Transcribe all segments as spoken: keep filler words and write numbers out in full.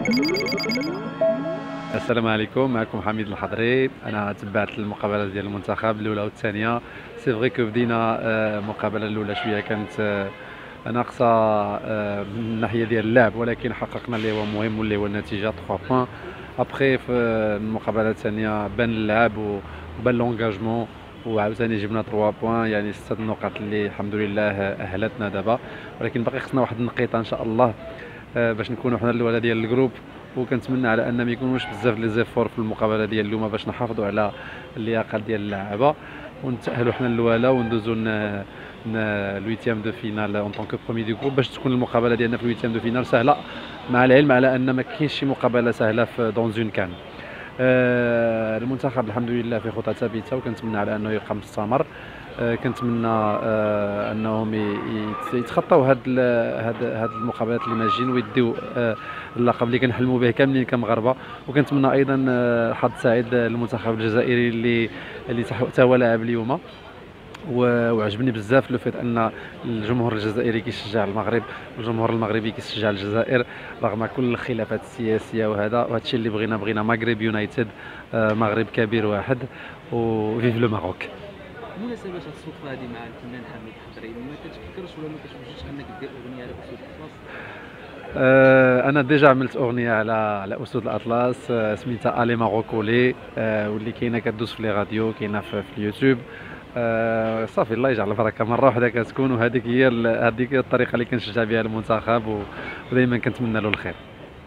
السلام عليكم، معكم حميد الحضري. انا تبعت المقابله ديال المنتخب الاولى والثانيه. سي فري كو بدينا آه، المقابله الاولى شويه كانت آه، ناقصه آه، من الناحيه ديال اللعب، ولكن حققنا اللي هو مهم واللي هو النتيجه ثلاثة بوان. ابخي في المقابله الثانيه بان اللعب وبان لونجاجمون، وعاوتاني جبنا ثلاثة بوان، يعني ستة النقاط اللي الحمد لله اهلتنا دابا، ولكن باقي خصنا واحد النقيطه ان شاء الله آه، باش نكونوا حنا الاولى ديال الجروب. وكنتمنى على ان ما يكونوش بزاف لي زيفور في المقابله ديال اليوم باش نحافظوا على اللياقه ديال اللعابه ونتاهلوا حنا الاولى وندوزوا الويتيام دو فينال اون طونك برومي دو جروب، باش تكون المقابله ديالنا في الويتيام دو فينال سهله، مع العلم على ان ما كاينش شي مقابله سهله في دون زون كان. آه المنتخب الحمد لله في خطى ثابته، وكنتمنى على انه يبقى مستمر. آه كنتمنى آه انهم يتخطاو هاد هاد هاد المقابلات اللي ماجين ويديو آه اللقب اللي كنحلموا به كاملين كمغاربه. وكنتمنى ايضا آه حظ سعيد للمنتخب الجزائري اللي اللي حتى هو لاعب اليوم. وعجبني بزاف لو فيت ان الجمهور الجزائري كيشجع المغرب والجمهور المغربي كيشجع الجزائر رغم كل الخلافات السياسيه، وهذا وهذا الشيء اللي بغينا بغينا مغرب يونايتد، آه مغرب كبير واحد، وفيف لو ماروك. مناسبة الصدفة هذه مع الفنان حميد الحضري، ما كتفكرش ولا ما كتوجدش انك دير اغنيه على اسود الاطلس؟ آه انا ديجا عملت اغنيه على على اسود الاطلس، آه سميتها الي ماروكولي، آه واللي كاينه كدوز في لي راديو، كاينه في, في اليوتيوب. آه صافي الله يجعل البركه، مره واحده كتكون، وهذيك هي هذيك هي الطريقه اللي كنشجع بها المنتخب، ودائما كنتمنى له الخير.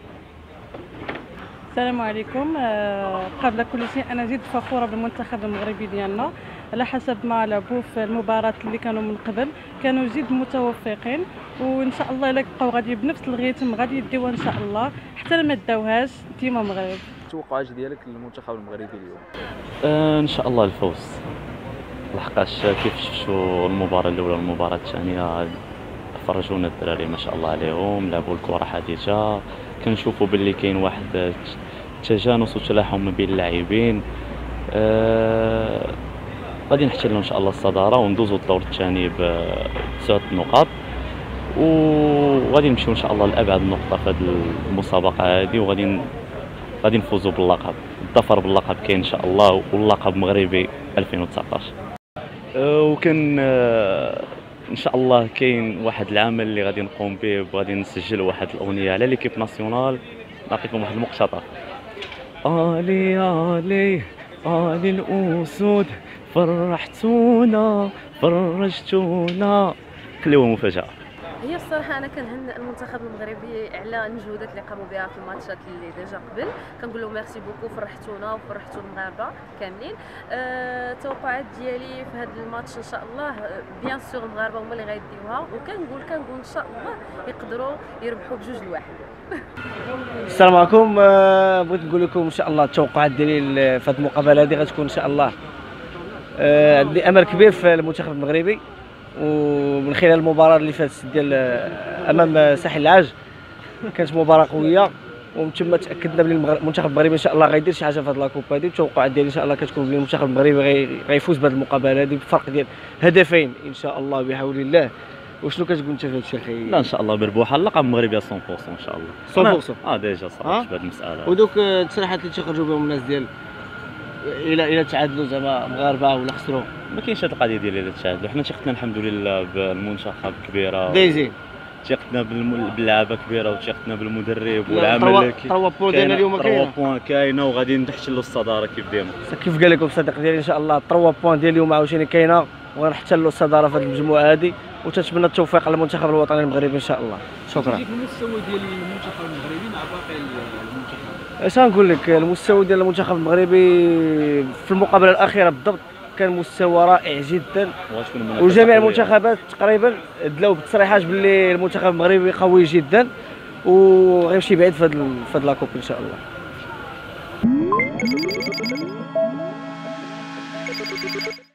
السلام عليكم. قبل كل شيء انا جد فخوره بالمنتخب المغربي ديالنا، على حسب ما لعبوا في المباراه اللي كانوا من قبل كانوا جد متوفقين، وان شاء الله الا بقاو غادي بنفس الريتم غادي يديوها ان شاء الله حتى ما داوهاش ديما مغرب. التوقعات ديالك للمنتخب المغربي اليوم؟ آه ان شاء الله الفوز، لحقاش كيف شفتوا المباراه الاولى والمباراه الثانيه فرجونا الدراري ما شاء الله عليهم، لعبوا الكره حديثه، كنشوفوا باللي كاين واحد تجانس وتلاحم ما بين اللاعبين. آه غادي نحتلوا ان شاء الله الصداره وندوزوا الدور الثاني بتسعة نقاط، وغادي نمشيو ان شاء الله لابعد نقطه في هذه المسابقه هذه، وغادي غادي نفوزوا باللقب. الظفر باللقب كاين ان شاء الله، واللقب مغربي ألفين وتسعطاش. أه وكان أه ان شاء الله كاين واحد العمل اللي غادي نقوم به، وغادي نسجل واحد الاغنيه على ليكيب ناسيونال. نعطيكم واحد المقتطف. الي الي الي الاسود فرحتونا فرجتونا، خليوها مفاجاه. هي الصراحه انا كنهنئ المنتخب المغربي على المجهودات اللي قاموا بها في الماتشات اللي ديجا قبل، كنقول لهم ميرسي بوكو، فرحتونا وفرحتوا المغاربه كاملين. التوقعات أه ديالي في هذا الماتش ان شاء الله بيان سور المغاربه هما اللي غيديوها، وكنقول كنقول ان شاء الله يقدروا يربحوا بجوج لواحد. السلام عليكم. بغيت نقول لكم ان شاء الله التوقعات ديالي في هذه المقابله هذه غتكون ان شاء الله عندي امل كبير في المنتخب المغربي، ومن خلال المباراه اللي فاتت ديال امام ساحل العاج كانت مباراه قويه، ومن ثم تاكدنا بلي المنتخب المغربي ان شاء الله غيدير شي حاجه في هذه لاكوب هذه. التوقعات ديالي ان شاء الله كتكون بلي المنتخب المغربي غيفوز بهذه المقابله هذه بفرق ديال هدفين ان شاء الله بحول الله. وشنو كتقول انت في هذا الشيء اخي؟ لا ان شاء الله مربوحه، اللقب المغربي مية بالمية ان شاء الله. مية بالمية اه ديجا صافي في هذه المساله. ودوك التصريحات اللي تيخرجوا بهم الناس ديال الى الى تعادلوا زعما مغاربه ولا خسروا، ما كاينش هذه القضيه ديال الى تعادلوا. حنا ثقتنا الحمد لله بالمنتخب كبيره، دايزين ثقتنا باللعابه كبيره، وثقتنا بالمدرب والعمل. ثلاثة بوان ديالنا اليوم كاينه، ثلاثة بوان كاينه، وغادي نحتلوا الصداره كيف ديما. كيف قال لكم الصديق ديالي ان شاء الله ثلاثة بوان ديال اليوم عاوتاني كاينه، وغنحتلوا الصداره في هذه المجموعه هذه، وتتمنى التوفيق للمنتخب الوطني المغربي ان شاء الله. شكرا. المستوى ديال المنتخب المغربي مع باقي المنتخب؟ اش غنقول لك، المستوى ديال المنتخب المغربي في المقابله الاخيره بالضبط كان مستوى رائع جدا، وجميع المنتخبات تقريبا دلاو بتصريحات باللي المنتخب المغربي قوي جدا وغيمشي بعيد في هذا لاكوب ان شاء الله.